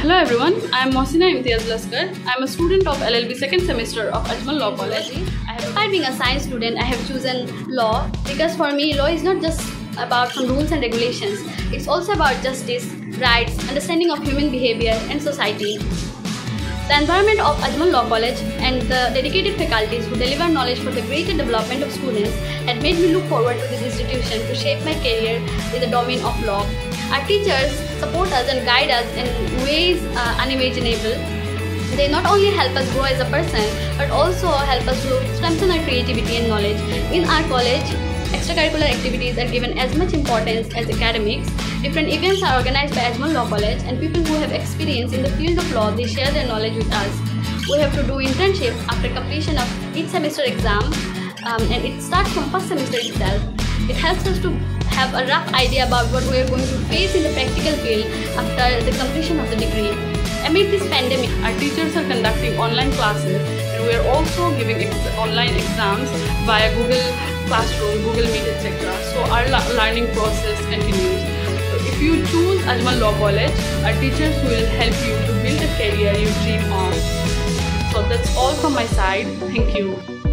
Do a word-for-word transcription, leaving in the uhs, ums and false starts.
Hello everyone, I am Mohsina Imtiaz Laskar. I am a student of L L B second semester of Ajmal Law College. I have Despite being a science student, I have chosen law because for me, law is not just about some rules and regulations. It's also about justice, rights, understanding of human behavior and society. The environment of Ajmal Law College and the dedicated faculties who deliver knowledge for the greater development of students had made me look forward to this institution to shape my career in the domain of law. Our teachers support us and guide us in ways uh, unimaginable. They not only help us grow as a person, but also help us to strengthen our creativity and knowledge. In our college, extracurricular activities are given as much importance as academics. Different events are organized by Ajmal Law College, and people who have experience in the field of law, they share their knowledge with us. We have to do internships after completion of each semester exam, um, and it starts from first semester itself. It helps us to have a rough idea about what we are going to face in the practical field after the completion of the degree. Amid this pandemic, our teachers are conducting online classes, and we are also giving ex online exams via Google Classroom, Google Meet, et cetera. So our learning process continues. So if you choose Ajmal Law College, our teachers will help you to build a career you dream of. So that's all from my side. Thank you.